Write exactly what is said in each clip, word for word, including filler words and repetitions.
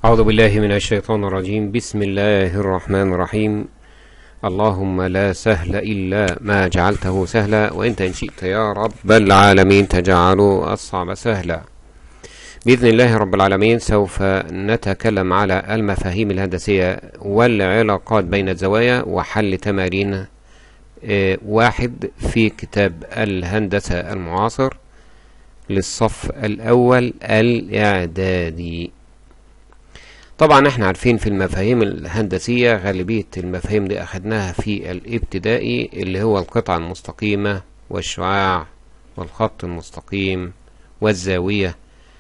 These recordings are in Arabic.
أعوذ بالله من الشيطان الرجيم. بسم الله الرحمن الرحيم. اللهم لا سهل إلا ما جعلته سهلا، وإنت إن شئت يا رب العالمين تجعل الصعب سهلا. بإذن الله رب العالمين سوف نتكلم على المفاهيم الهندسية والعلاقات بين الزوايا وحل تمارين واحد في كتاب الهندسة المعاصر للصف الأول الإعدادي. طبعا احنا عارفين في المفاهيم الهندسية غالبية المفاهيم دي أخدناها في الابتدائي، اللي هو القطعة المستقيمة والشعاع والخط المستقيم والزاوية،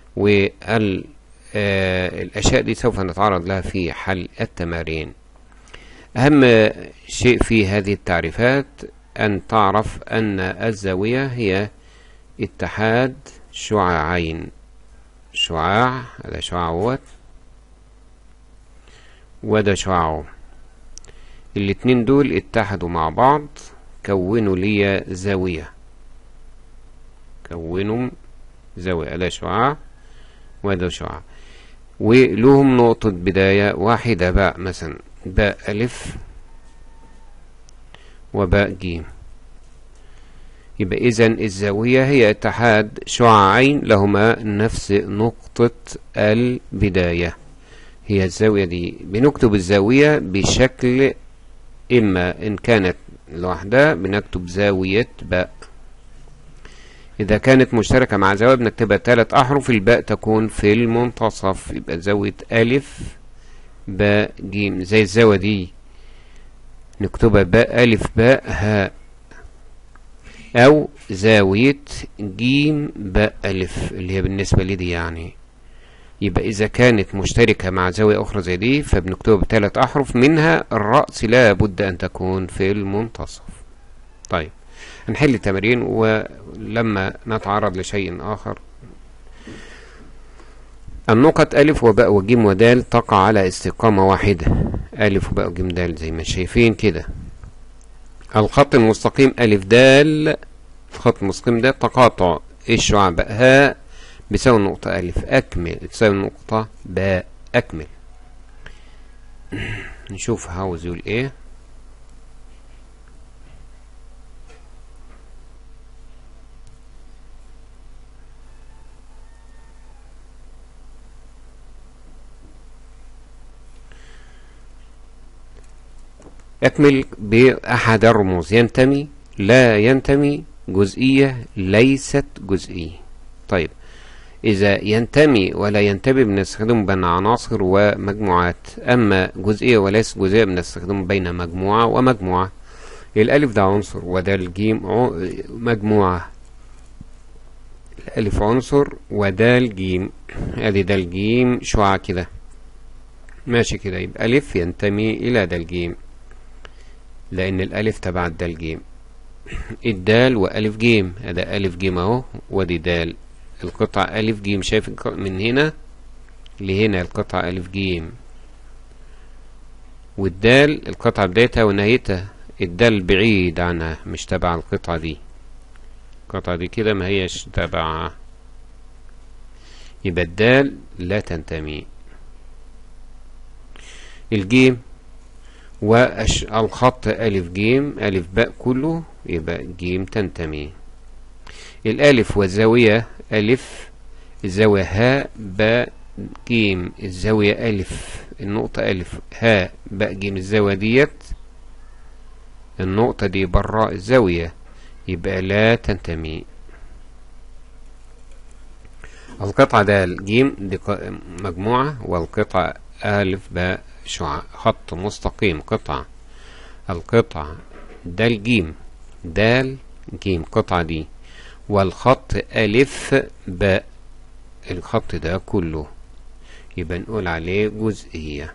والأشياء دي سوف نتعرض لها في حل التمارين. أهم شيء في هذه التعريفات أن تعرف أن الزاوية هي اتحاد شعاعين، شعاع هذا شعاعات وده شعاع، الاتنين دول اتحدوا مع بعض كونوا لي زاوية، كونوا زاوية. ده شعاع وده شعاع، ولهم نقطة بداية واحدة باء، مثلا باء ألف وباء جيم. يبقى إذن الزاوية هي اتحاد شعاعين لهما نفس نقطة البداية، هي الزاوية دي. بنكتب الزاوية بشكل إما إن كانت لوحدها بنكتب زاوية باء، إذا كانت مشتركة مع زاوية بنكتبها ثلاث أحرف، الباء تكون في المنتصف، يبقى زاوية ألف باء جيم. زي الزاوية دي نكتبها باء ألف باء هاء، أو زاوية جيم باء ألف اللي هي بالنسبة لي دي يعني. يبقى إذا كانت مشتركة مع زاوية أخرى زي دي فبنكتبها بثلاث أحرف، منها الرأس لا بد أن تكون في المنتصف. طيب هنحل التمارين، ولما نتعرض لشيء آخر. النقط ألف وباء وجيم ودال تقع على استقامة واحدة، ألف وباء وجيم دال زي ما شايفين كده. الخط المستقيم ألف دال، الخط المستقيم ده تقاطع الشعاع باء هاء بيساوي النقطة ألف أكمل تساوي النقطة باء أكمل. نشوف عاوز يقول إيه. أكمل بأحد الرموز، ينتمي لا ينتمي جزئية ليست جزئية. طيب إذا ينتمي ولا ينتمي بنستخدمه بين عناصر ومجموعات، أما جزئية وليس جزئية بنستخدمه بين مجموعة ومجموعة. الألف ده عنصر وده الجيم مجموعة، الألف عنصر وده الجيم، أدي ده الجيم شعاع كده ماشي كده. يبقى ألف ينتمي إلى ده الجيم لأن الألف تبع ده الجيم. الدال وألف جيم، هذا ألف جيم أهو ودي دال، القطعة ألف جيم. شايف من هنا لهنا القطعة ألف جيم، والدال القطعة بدايتها ونهايتها، الدال بعيد عنها مش تبع القطعة دي، القطعة دي كده ما هيش تبعها، يبقى الدال لا تنتمي. الجيم والخط ألف جيم ألف باء كله يبقى جيم تنتمي. الألف والزاوية ألف، الزاوية هاء باء جيم، الزاوية ألف النقطة ألف هاء باء جيم، الزاوية ديت النقطة دي برا الزاوية يبقى لا تنتمي. القطعة دال جيم دي مجموعة، والقطعة ألف باء شعاع خط مستقيم قطعة. القطعة دال جيم دال جيم قطعة دي، والخط ألف باء الخط ده كله يبقى نقول عليه جزئية.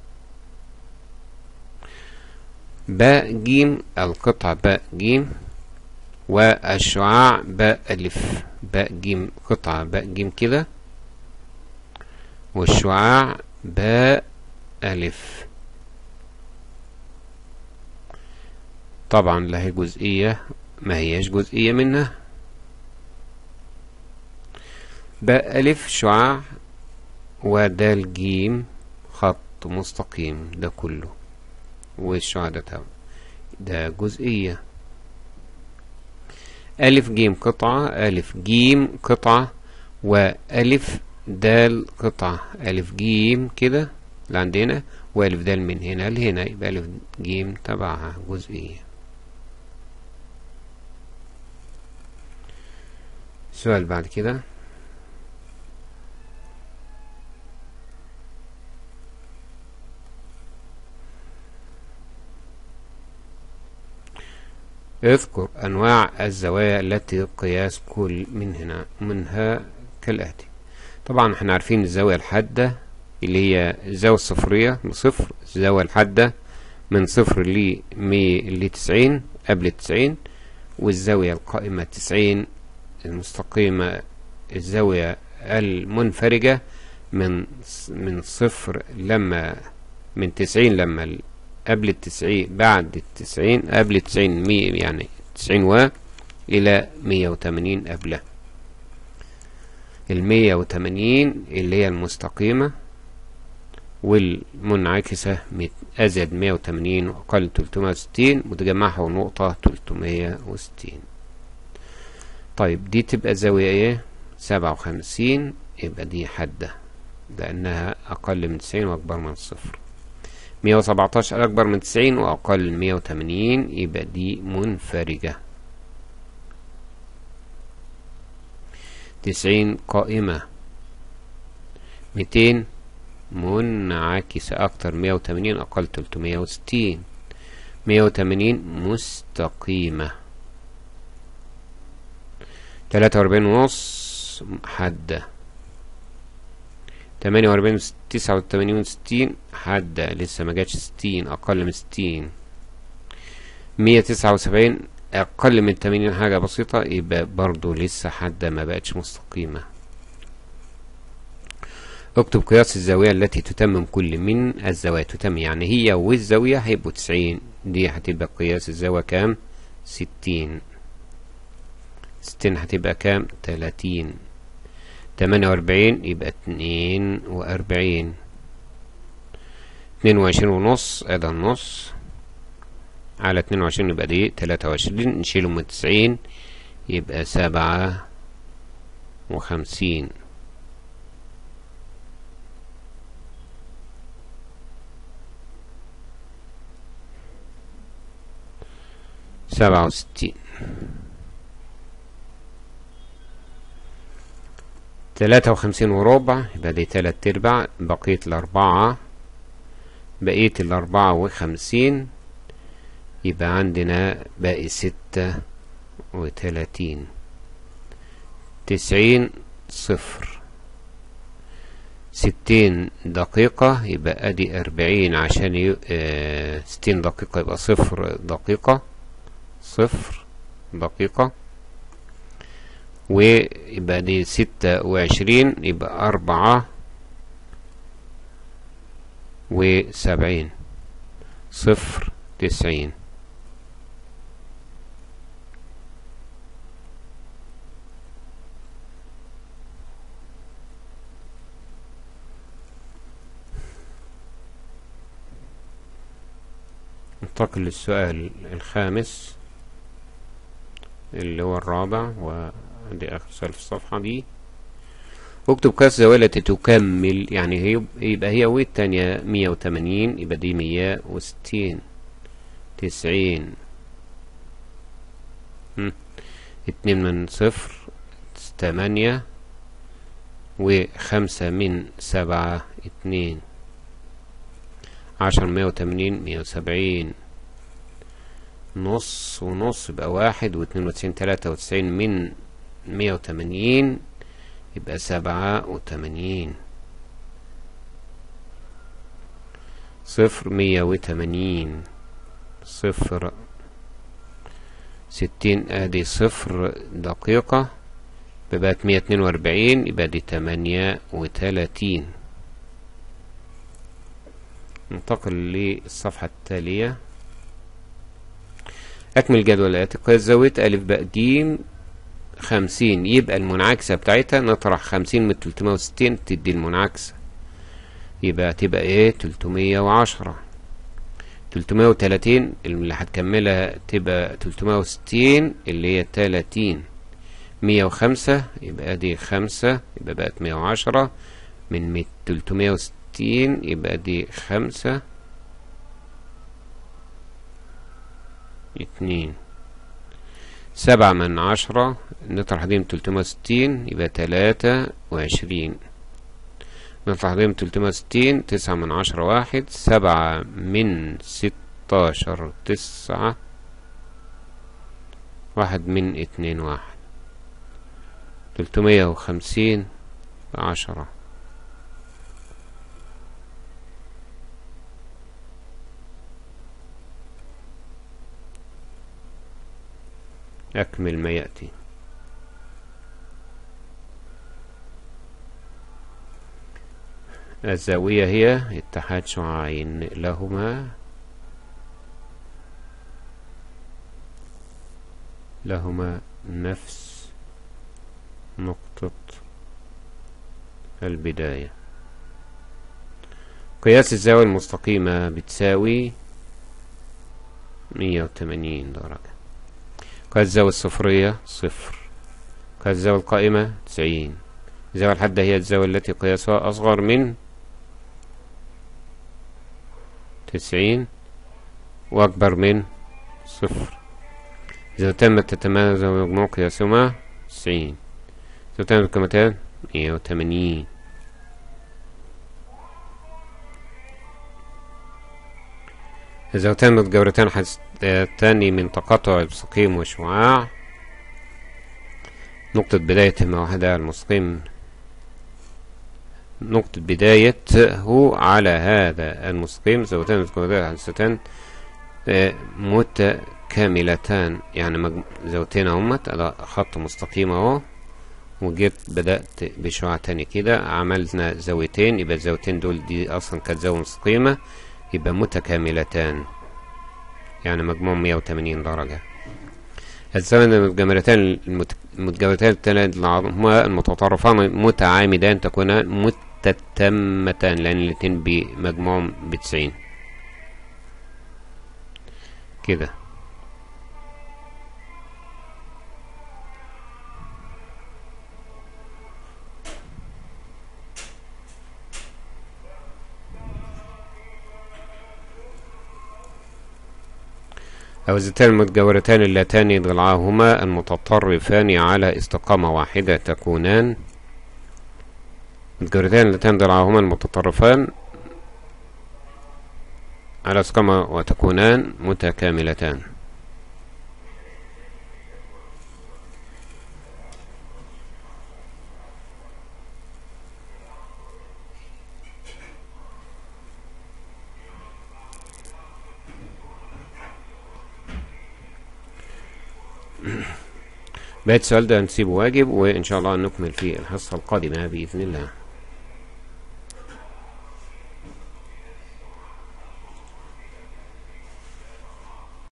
باء جيم القطعة باء جيم، والشعاع باء ألف باء جيم قطعة باء جيم كده، والشعاع باء ألف. طبعا لا هي جزئية ما هيش جزئية منها. باء ألف شعاع ودال جيم خط مستقيم ده كله، والشعاع ده تمام، ده جزئية. ألف جيم قطعة، ألف جيم قطعة، وألف دال قطعة. ألف جيم كده اللي عندنا، وألف دال من هنا لهنا، يبقى ألف جيم تبعها جزئية. السؤال بعد كده، اذكر أنواع الزوايا التي قياس كل من هنا منها كالآتي. طبعا احنا عارفين الزاوية الحادة اللي هي الزاوية الصفرية بصفر، الزاوية الحادة من صفر ل لتسعين قبل التسعين، والزاوية القائمة تسعين المستقيمة، الزاوية المنفرجة من من صفر لما من تسعين لما قبل التسعين، بعد التسعين قبل التسعين مية يعني تسعين و إلى مية وتمانين قبله. المية وتمانين اللي هي المستقيمة، والمنعكسة أزيد مية وتمانين وأقل تلتمية وستين، متجمعها نقطة تلتمية وستين. طيب دي تبقى زاوية ايه؟ سبعة وخمسين، يبقى دي حادة لأنها أقل من تسعين وأكبر من صفر. مية وسبعتاشر أكبر من تسعين وأقل من مية وتمانين، يبقى دي منفرجة. تسعين قائمة. ميتين منعكسة أكتر مية وتمانين أقل تلتمية وستين. مية وتمانين مستقيمة. تلاتة وأربعين ونص حادة. تمانية وأربعين تسعة وتمانين وستين حادة، لسه ما جاتش ستين، أقل من ستين. مية تسعة وسبعين أقل من تمانين حاجة بسيطة، يبقى برضو لسه حادة ما بقتش مستقيمة. اكتب قياس الزاوية التي تتمم كل من الزوايا. تتم يعني هي والزاوية هيبقوا تسعين، دي هتبقى قياس الزاوية كام؟ ستين. ستين هتبقى كام؟ تلاتين. تمانية وأربعين يبقى اتنين وأربعين. اتنين وعشرين ونص ادي النص على اتنين وعشرين يبقى دي تلاتة وعشرين، نشيله من تسعين يبقى سبعة وخمسين. سبعة وستين. تلاتة وخمسين وربع يبقى دي تلات ارباع، بقية الاربعة بقية الاربعة وخمسين، يبقى عندنا باقي ستة وتلاتين. تسعين صفر. ستين دقيقة يبقى ادي اربعين، عشان ي... اه ستين دقيقة يبقى صفر دقيقة، صفر دقيقة. ويبقى دي ستة وعشرين يبقى أربعة وسبعين. صفر تسعين. ننتقل للسؤال الخامس اللي هو الرابع، ودي آخر سؤال في الصفحة دي. اكتب قياس الزاوية التي تكمل، يعني هي يبقى هي والتانية مية وتمانين، يبقى دي مية وستين. تسعين. اتنين من صفر تمانية، وخمسة من سبعة اتنين. عشرة مية وتمانين مية وسبعين. نص ونص يبقى واحد، واتنين وتسعين تلاتة وتسعين من مية وتمانين يبقى سبعة وتمانين. صفر مية وتمانين. صفر. ستين ادي صفر دقيقة، بقت مية اتنين واربعين، يبقى دي تمانية وتلاتين. ننتقل للصفحة التالية. أكمل الجدولات. قياس زاوية أ ب ج خمسين، يبقى المنعكسة بتاعتها نطرح خمسين من تلتمية وستين تدي المنعكسة. يبقى تبقى ايه تلتمية وعشرة. تلتمية وتلاتين اللي هتكملها تبقى تلتمية وستين اللي هي تلاتين. مية وخمسة يبقى دي خمسة يبقى بقت مية وعشرة. من تلتمية وستين يبقى دي خمسة اتنين. سبعة من عشرة نطرح دي من تلتمية وستين يبقى تلاتة وعشرين. نطرح دي من تلتمية وستين تسعة من عشرة واحد. سبعة من ستاشر تسعة. واحد من اتنين واحد. تلتمية وخمسين عشرة. أكمل ما يأتي. الزاوية هي اتحاد شعاعين لهما لهما نفس نقطة البداية. قياس الزاوية المستقيمة بتساوي مية وتمانين درجة. قياس الزاوية الصفرية صفر. قياس الزاوية القائمة تسعين. الزاوية الحادة هي الزاوية التي قياسها أصغر من تسعين وأكبر من صفر. إذا تمت تتميز مجموع قياسهما تسعين. إذا تمت القيمتان مية وتمانين. إذا تمت جورتان حدتان من تقاطع المستقيم وشعاع نقطة بدايتهما واحدة المستقيم نقطة بدايته على هذا المستقيم زاويتان متكاملتان حدثتان متكاملتان. يعني زاويتين اهمت على خط مستقيم اهو وجيت بدأت بشعاع تاني كده عملنا زاويتين يبقى الزاويتين دول دي اصلا كانت زاوية مستقيمة يبقى متكاملتان يعني مجموع مية وتمانين درجة. الزاوية المتجاورتان المتجاورتان هما المتطرفان متعامدان تكونان متتمتان لأن الاتنين بمجموعهم بتسعين كده. الزاويتان المتجاورتان اللتان ضلعاهما المتطرفان على استقامة واحدة تكونان متجاورتان اللتان ضلعاهما المتطرفان على استقامة وتكونان متكاملتان. بقيت السؤال ده نسيبه واجب وإن شاء الله نكمل في الحصة القادمة بإذن الله.